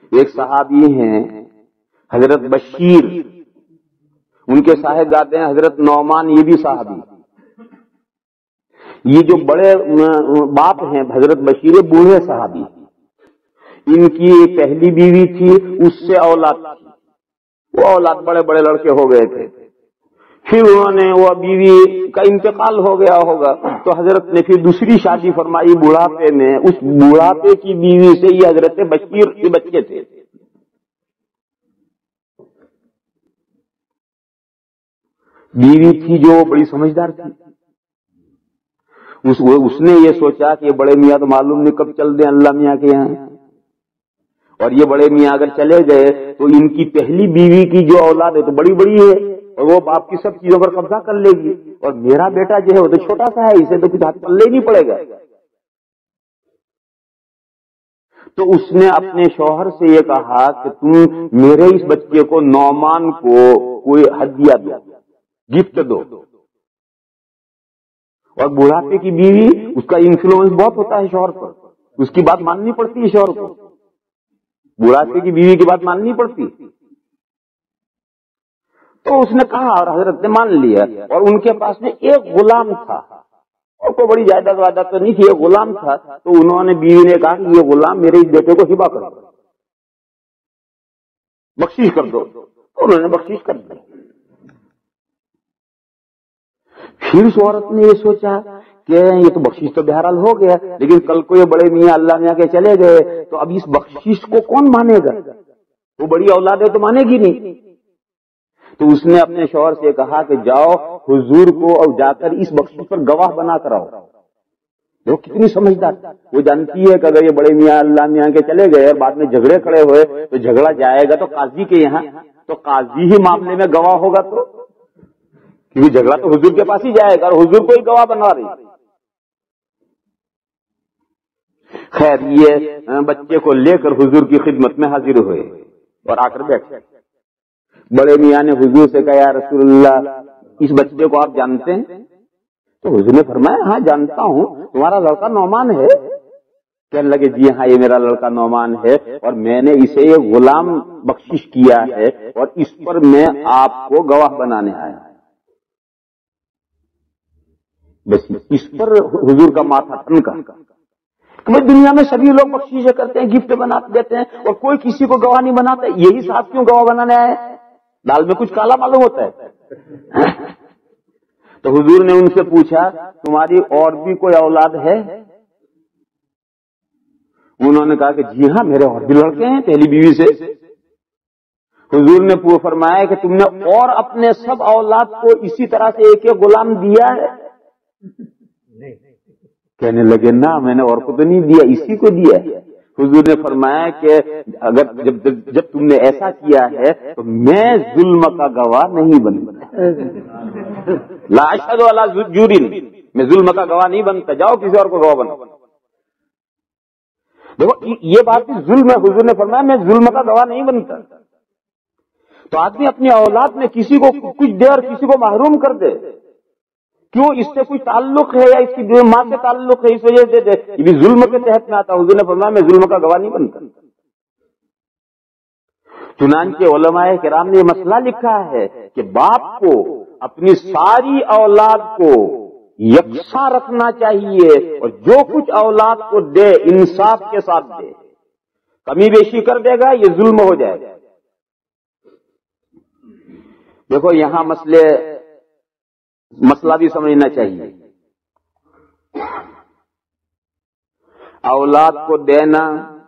ایک صحابی ہیں حضرت بشیر، ان کے صاحبزادے ہیں حضرت نعمان، یہ بھی صحابی۔ یہ جو بڑے باپ ہیں حضرت بشیر، بوڑھے صحابی، ان کی پہلی بیوی تھی، اس سے اولاد تھی، وہ اولاد بڑے بڑے لڑکے ہو گئے تھے، پھر انہوں نے وہ بیوی کا انتقال ہو گیا ہوگا تو حضرت نے پھر دوسری شادی فرمائی بڑھاپے میں، اس بڑھاپے کی بیوی سے یہ حضرت بشیر کے بچے تھے۔ بیوی تھی جو بڑی سمجھدار تھی، اس نے یہ سوچا کہ یہ بڑے میاں تو معلوم نہیں کب چل دیں اللہ میاں کے یہاں، اور یہ بڑے میاں اگر چلے گئے تو ان کی پہلی بیوی کی جو اولاد ہے تو بڑی بڑی ہے اور وہ باپ کی سب چیزوں پر قبضہ کر لے گی، اور میرا بیٹا جو ہے وہ تو چھوٹا سا ہے، اسے تو کچھ ہاتھ پلے ہی نہیں پڑے گا۔ تو اس نے اپنے شوہر سے یہ کہا کہ تم میرے اس بچے کو نعمان کو کوئی ہدیہ دو، گفٹ دو، اور بڑھاپے کی بیوی اس کا انفلوئنس بہت ہوتا ہے شوہر پر، اس کی بات ماننی پڑتی ہے شوہر کو، بڑھاپے کی بیوی کی بات ماننی پڑتی۔ تو اس نے کہا اور حضرت نے مان لیا، اور ان کے پاس میں ایک غلام تھا، اور کوئی بڑی جائیداد وائداد تو نہیں تھی، ایک غلام تھا، تو انہوں نے بیوی نے کہا کہ یہ غلام میرے اس بیٹے کو ہبہ کر دو، بخشش کر دو، تو انہوں نے بخشش کر دی۔ پھر اس عورت نے یہ سوچا کہ یہ تو بخشش تو بہرحال ہو گیا، لیکن کل کو یہ بڑے میاں اللہ میاں کے چلے گئے تو اب اس بخشش کو کون مانے گا، وہ بڑی اولاد ہے تو مانے گی نہیں۔ تو اس نے اپنے شوہر سے کہا کہ جاؤ حضور کو اور جا کر اس بخشش پر گواہ بنا کر آؤ۔ وہ کتنی سمجھدار، وہ جانتی ہے کہ اگر یہ بڑے میاں اللہ میاں کے چلے گئے اور بعد میں جھگڑے کھڑے ہوئے تو جھگڑا جائے گا تو قاضی کے یہاں، تو قاضی ہی معاملے میں گواہ ہوگا، تو کیونکہ جھگڑا تو حضور کے پاس ہی جائے گا اور حضور کو ہی گواہ بنا رہی۔ خیر یہ بچے کو لے کر حضور کی خدمت میں حاضر ہوئے اور آ کر بیٹھے۔ بڑے میاں نے حضور سے کہا یا رسول اللہ اس بچے کو آپ جانتے ہیں؟ تو حضور نے فرمایا ہاں جانتا ہوں، تمہارا لڑکا نعمان ہے؟ کہنے لگے جی ہاں یہ میرا لڑکا نعمان ہے، اور میں نے اسے یہ غلام بخشش کیا ہے اور اس پر میں آپ کو گواہ بنانے آیا۔ بس اس پر حضور کا ماتھا ٹھنکا۔ دنیا میں سبھی لوگ بخشیشیں کرتے ہیں، گفٹ بنا دیتے ہیں، اور کوئی کسی کو گواہ نہیں بناتا، یہی صاحب کیوں گواہ بنانے آئے؟ دال میں کچھ کالا معلوم ہوتا ہے۔ تو حضور نے ان سے پوچھا تمہاری اور بھی کوئی اولاد ہے؟ انہوں نے کہا کہ جی ہاں میرے اور بھی لڑکے ہیں پہلی بیوی سے۔ حضور نے فرمایا کہ تم نے اور اپنے سب اولاد کو اسی طرح سے ایک ایک غلام دیا ہے؟ کہنے لگے نہ میں نے اور کو تو نہیں دیا، اسی کو دیا ہے۔ حضور نے فرمایا کہ اگر جب تم نے ایسا کیا ہے تو میں ظلم کا گواہ نہیں بنتا، لا اشہد علی جور، میں ظلم کا گواہ نہیں بنتا، جاؤ کسی اور کو گواہ بنو۔ دیکھو یہ بات ظلم ہے، حضور نے فرمایا میں ظلم کا گواہ نہیں بنتا۔ تو آدمی اپنی اولاد میں کسی کو کچھ دے اور کسی کو محروم کر دے، کیوں؟ اس سے کوئی تعلق ہے یا اس کی ماں سے تعلق ہے، اس وجہ سے دے، یہ بھی ظلم کے تحت میں آتا۔ حضور نے فرمایا میں ظلم کا گواہ نہیں بنتا۔ چنانچہ علماء کرام نے یہ مسئلہ لکھا ہے کہ باپ کو اپنی ساری اولاد کو یکساں رکھنا چاہیے اور جو کچھ اولاد کو دے انصاف کے ساتھ دے، کمی بیشی کر دے گا یہ ظلم ہو جائے گا۔ دیکھو یہاں مسئلہ بھی سمجھنا چاہیے، اولاد کو دینا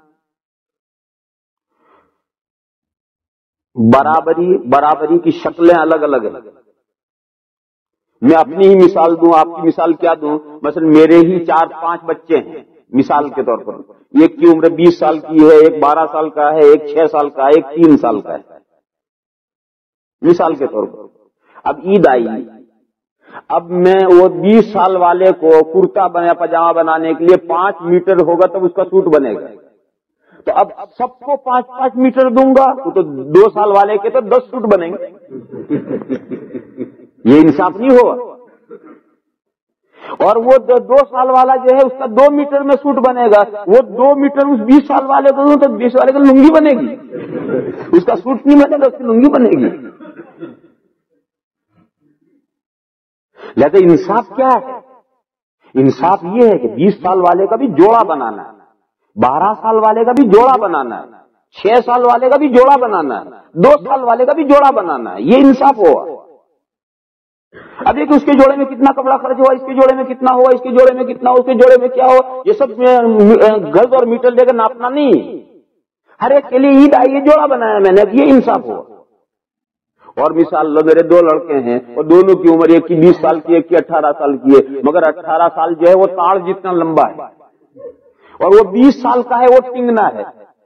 برابری کی شکلیں الگ الگ ہیں۔ میں اپنی ہی مثال دوں، آپ کی مثال کیا دوں؟ مثلا میرے ہی 4-5 بچے ہیں مثال کے طور پر، ایک کی عمر 20 سال کی ہے، ایک 12 سال کا ہے، ایک 6 سال کا ہے، ایک 3 سال کا ہے، مثال کے طور پر۔ اب عید آئی، اب میں وہ 20 سال والے کو کرتا پاجامہ بنانے کے لیے 5 میٹر ہوگا تب اس کا سوٹ بنے گا، تو اب سب کو 5-5 میٹر دوں گا تو 2 سال والے کے تو 10 سوٹ بنیں گے، یہ انصاف نہیں ہوگا۔ اور وہ 2 سال والا جو ہے اس کا 2 میٹر میں سوٹ بنے گا، وہ 2 میٹر اس 20 سال والے کو دوں تو 20 والے کو لنگی بنے گی، اس کا سوٹ نہیں بنے گا، اس کی لنگی بنے گی۔ لیکن انصاف کیا ہے؟ انصاف یہ ہے کہ 20 سال والے کا بھی جوڑا بنانا ہے، 12 سال والے کا بھی جوڑا بنانا ہے، 6 سال والے کا بھی جوڑا بنانا ہے، 2 سال والے کا بھی جوڑا بنانا ہے، یہ انصاف ہوا۔ اب یہ کہ اس کے جوڑے میں کتنا کپڑا خرچ ہوا، اس کے جوڑے میں کتنا ہوا، اس کے جوڑے میں کتنا ہوا، اس کے جوڑے میں کیا ہوا، یہ سب گز اور میٹر لے کر ناپنا نہیں، ہر ایک کے لیے عید آئی ہے، جوڑا بنایا میں نے، یہ انصاف ہوا۔ اور مثال لو، میرے 2 لڑکے ہیں اور دونوں کی عمر ایک کی 20 سال کی، ایک کی 18 سال کی ہے، مگر 18 سال جو ہے وہ تاڑ جتنا لمبا ہے اور وہ 20 سال کا ہے وہ ٹنگنا ہے،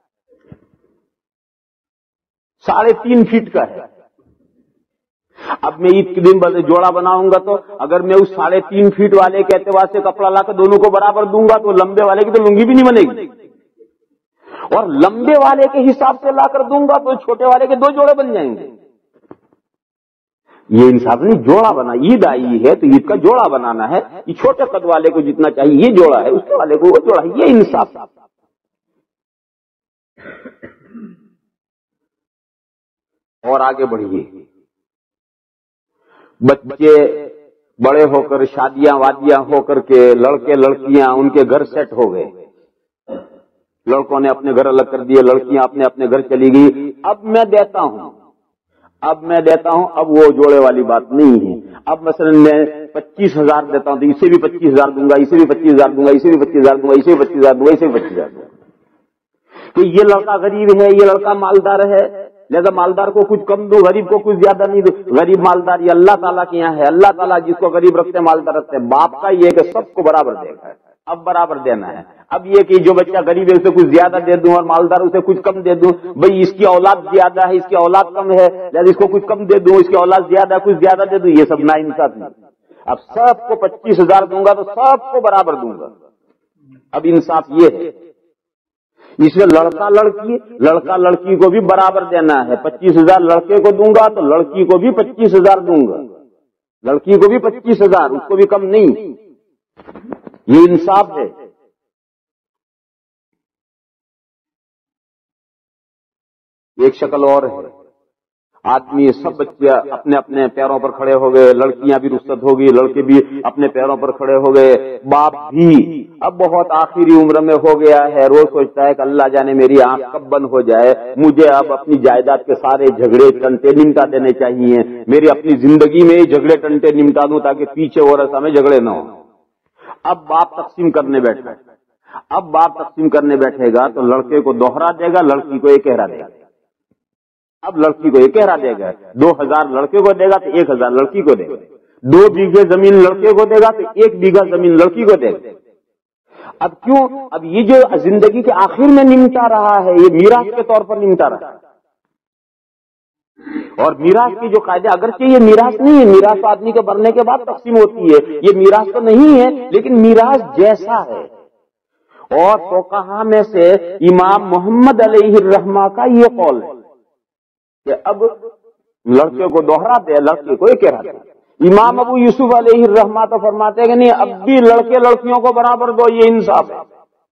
3.5 فٹ کا ہے۔ اب میں عید کے دن جوڑا بناؤں گا تو اگر میں اس 3.5 فٹ والے کے اعتبار سے کپڑا لا کر دونوں کو برابر دوں گا تو لمبے والے کی تو لنگی بھی نہیں بنے گی، اور لمبے والے کے حساب سے لا کر دوں گا تو چھوٹے والے کے 2 جوڑے بن جائیں گے۔ یہ انصاف نہیں، جوڑا بنا، عید آئی ہے تو عید کا جوڑا بنانا ہے، یہ چھوٹے قد والے کو جتنا چاہیے یہ جوڑا ہے، اس کے والے کو وہ جوڑا ہے، یہ انصاف۔ اور آگے بڑھیے، بچے بڑے ہو کر شادیاں وادیاں ہو کر کے لڑکے لڑکیاں ان کے گھر سیٹ ہو گئے، لڑکوں نے اپنے گھر الگ کر دیے، لڑکیاں اپنے اپنے گھر چلی گئی، اب میں دیتا ہوں، اب وہ جوڑے والی بات نہیں ہے۔ اب مثلا میں 25,000 دیتا ہوں تو اسے بھی 25,000 دوں گا، اسے بھی 25,000 دوں گا، اسے بھی 25,000 دوں گا، اسے بھی 25,000 دوں گا، اسے بھی 25,000 دوں گا، کہ یہ لڑکا غریب ہے، یہ لڑکا مالدار ہے، لہذا مالدار کو کچھ کم دو، غریب کو کچھ زیادہ نہیں دو۔ غریب مالدار یہ اللہ تعالیٰ کے یہاں ہے، اللہ تعالیٰ جس کو غریب رکھتے مالدار رکھتے، باپ کا یہ کہ سب کو برابر دے گا، اب برابر دینا ہے۔ اب یہ کہ جو بچہ غریب ہے اسے کچھ زیادہ دے دوں اور مالدار اسے کچھ کم دے دوں، بھئی اس کی اولاد زیادہ ہے، اس کی اولاد کم ہے، لہذا اس کو کچھ کم دے دوں، اس کی اولاد زیادہ ہے کچھ زیادہ دے دوں، یہ سب ناانصافی ہے۔ اب سب کو 25,000 دوں گا تو سب کو برابر دوں گا، اب انصاف یہ ہے۔ اس میں لڑکا لڑکی کو بھی برابر دینا ہے، 25,000 لڑکے کو دوں گا تو لڑکی کو بھی 25,000 دوں گا، لڑکی کو بھی 25,000، اس کو بھی کم نہیں، یہ انصاف ہے۔ ایک شکل اور ہے، آدمی سب بچے اپنے اپنے پیروں پر کھڑے ہو گئے، لڑکیاں بھی رخصت ہو گئی، لڑکے بھی اپنے پیروں پر کھڑے ہو گئے، باپ بھی اب بہت آخری عمر میں ہو گیا ہے، روز سوچتا ہے کہ اللہ جانے میری آنکھ کب بند ہو جائے، مجھے اب اپنی جائیداد کے سارے جھگڑے ٹنٹے نمٹا دینے چاہیے، میری اپنی زندگی میں یہ جھگڑے ٹنٹے نمٹا دوں تاکہ پیچھے اور ایسا میں جھگڑے نہ ہوں۔ اب باپ تقسیم کرنے بیٹھے گا تو لڑکے کو دوہرا دے گا، لڑکی کو ایک ہرا دے گا۔ اب لڑکی کو ایک ہرا دے گا، 2,000 لڑکے کو دے گا تو 1,000 لڑکی کو دے گا، 2 بیگھے زمین لڑکے کو دے گا تو 1 بیگھہ زمین لڑکی کو دے گا۔ اب کیوں؟ اب یہ جو زندگی کے آخر میں نمٹا رہا ہے یہ میراث کے طور پر نمٹا رہا ہے، اور میراث کی جو قاعدے، اگرچہ یہ میراث نہیں ہے، میراث آدمی کے مرنے کے بعد تقسیم ہوتی ہے، یہ میراث تو نہیں ہے لیکن میراث جیسا ہے۔ اور فقہا میں سے امام محمد علیہ الرحمہ کا یہ قول ہے کہ اب لڑکے کو دوہرا دے، لڑکی کو ایک ہرا دے۔ امام ابو یوسف علیہ الرحمہ تو فرماتے ہیں کہ نہیں، اب بھی لڑکے لڑکیوں کو برابر دو، یہ انصاف ہے۔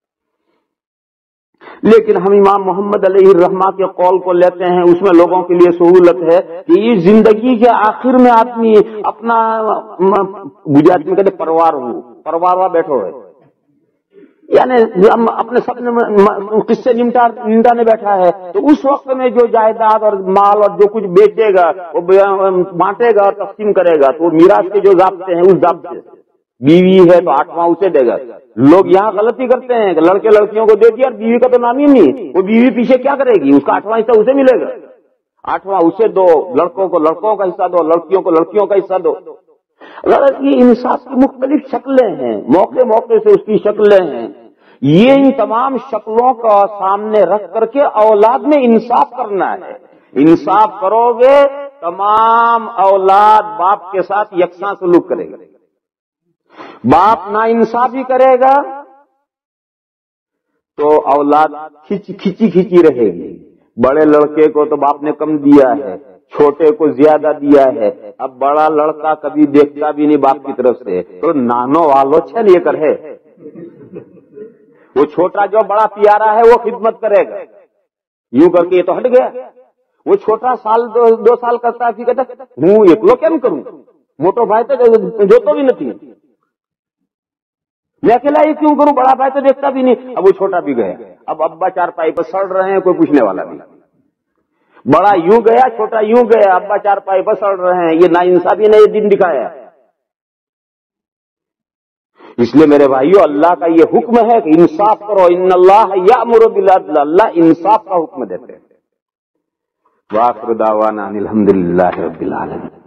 لیکن ہم امام محمد علیہ الرحمہ کے قول کو لیتے ہیں، اس میں لوگوں کے لیے سہولت ہے کہ یہ زندگی کے آخر میں آدمی اپنا گجرات میں کہتے پروار بیٹھو ہے، یعنی اپنے سب قصے نمٹانے بیٹھا ہے، تو اس وقت میں جو جائیداد اور مال اور جو کچھ بیچے گا وہ بانٹے گا اور تقسیم کرے گا، تو میراث کے جو ضابطے ہیں اس ضابطے، بیوی ہے تو 8واں اسے دے گا۔ لوگ یہاں غلطی کرتے ہیں کہ لڑکے لڑکیوں کو دے دیا اور بیوی کا تو نام ہی نہیں، وہ بیوی پیچھے کیا کرے گی، اس کا 8واں حصہ اسے ملے گا، 8واں اسے دو، لڑکوں کو لڑکوں کا حصہ دو، لڑکیوں کو لڑکیوں کا حصہ دو۔ یہ انصاف کی مختلف شکلیں ہیں، موقع سے اس کی شکلیں ہیں، یہ ان تمام شکلوں کا سامنے رکھ کر کے اولاد میں انصاف کرنا ہے۔ انصاف کرو گے تمام اولاد باپ کے ساتھ یکساں سلوک کرے گا، باپ نا انصافی کرے گا تو اولاد کھچی رہے گی۔ بڑے لڑکے کو تو باپ نے کم دیا ہے، چھوٹے کو زیادہ دیا ہے. اب بڑا لڑکا کبھی دیکھتا بھی نہیں باپ کی طرف سے, تو نانو والو چھ لے کر ہے. وہ چھوٹا جو بڑا پیارا ہے وہ خدمت کرے گا, یوں کر کے یہ تو ہٹ گیا. وہ چھوٹا سال دو سال کرتا ہے, کہتا ہوں ایکلو کیم کروں, موٹو بھائی تو جو تو بھی نہیں, میں اکیلا ہی کیوں کروں, بڑا بھائی تو دیکھتا بھی نہیں. اب وہ چھوٹا بھی گیا. اب ابا چارپائی پر سڑ رہے ہیں, کوئی پوچھنے والا نہیں. بڑا یوں گیا, چھوٹا یوں گیا, ابا چارپائی پر سڑ رہے ہیں. یہ ناانصافی نے یہ دن دکھایا ہے. اس لیے میرے بھائیو, اللہ کا یہ حکم ہے کہ انصاف کرو. ان اللہ یأمر بالعدل, اللہ انصاف کا حکم دیتے ہیں. وآخر دعوانا ان الحمد للہ رب العالمین.